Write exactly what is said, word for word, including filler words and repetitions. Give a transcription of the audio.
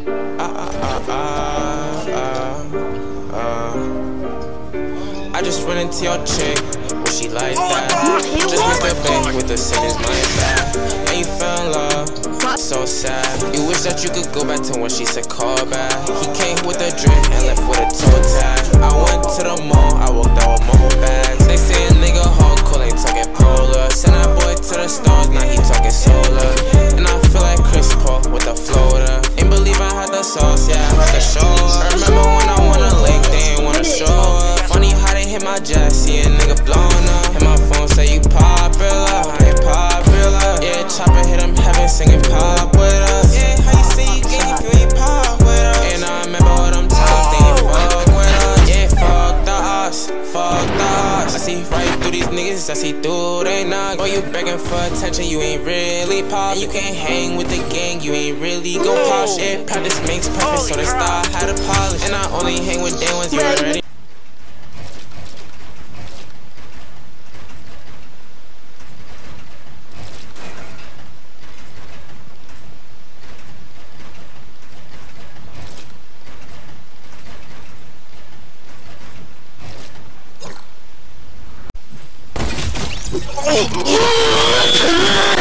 Ah, ah, ah, ah, ah. I just run into your chick, well she like that. Just missed the bank with the sentence money back. And you fell in love, so sad. You wish that you could go back to when she said call back. He came with a drink and left with a toe tag. I went to the mall, I walked out with more bags. They say a nigga hardcore, ain't talking polar. Send that boy to the stars, now he talking solar. And I feel like Chris Paul with a floater. Ain't believe I had the sauce, yeah, I had the show. I remember when I wanna link, they ain't wanna show up. Funny how they hit my jet, see a nigga blowing up. Hit my phone, say you popular, I ain't popular. Yeah, chopper hit him heaven, singing pop with us. Yeah, how you say you gang if you ain't pop with us? And I remember all them times they ain't fuck with us. Yeah, fuck the us, fuck the us. I see right through these niggas, I see through they knock. Oh, you begging for attention, you ain't really pop. You can't hang with the gang, you ain't really go pop shit. Practice makes perfect, so they start how to polish. And I only hang with day ones, you already. Oh,